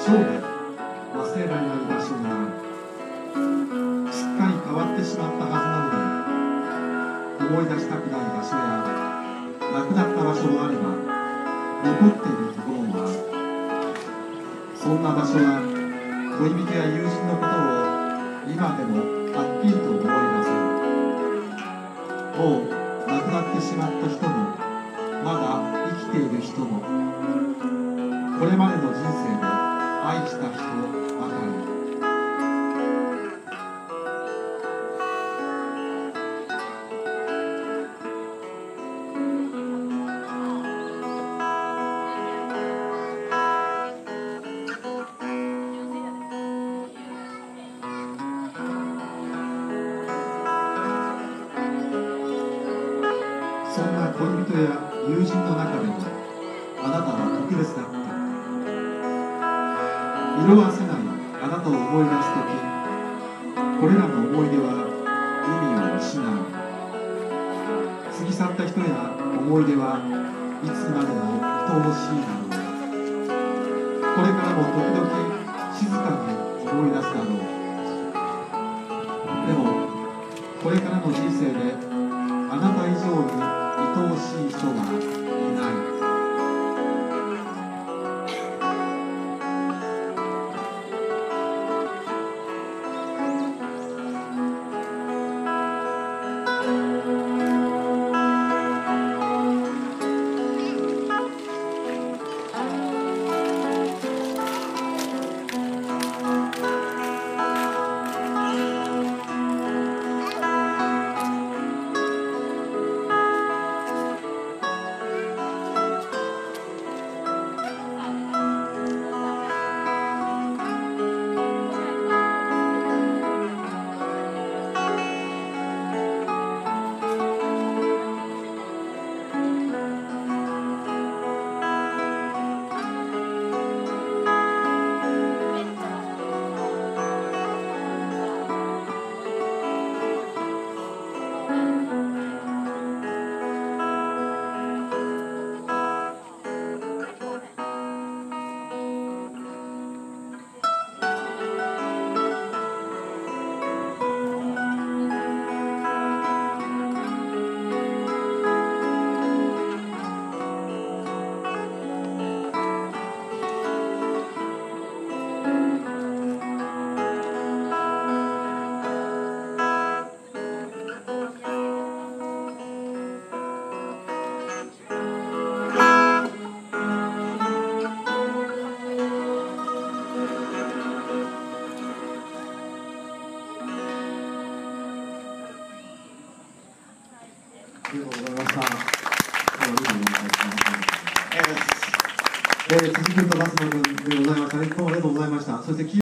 生涯忘れられない場所がある。すっかり変わってしまったはずなのに、思い出したくない場所やなくなった場所もあれば、残っているところもある。そんな場所は恋人や友人のことを今でもはっきりと思い出せる。もう亡くなってしまった人も、まだ生きている人も、これまでの人生で愛した人ばかり。そんな恋人や友人の中でも、あなたは特別だった。色あせないあなたを思い出すとき、これらの思い出は意味を失う。過ぎ去った人や思い出はいつまでも愛おしいだろう。これからも時々静かに思い出すだろう。でもこれからの人生であなた以上に愛おしい人はいない。ありがとうございました。続くとバスの君でございました。どうもありがとうございました。そして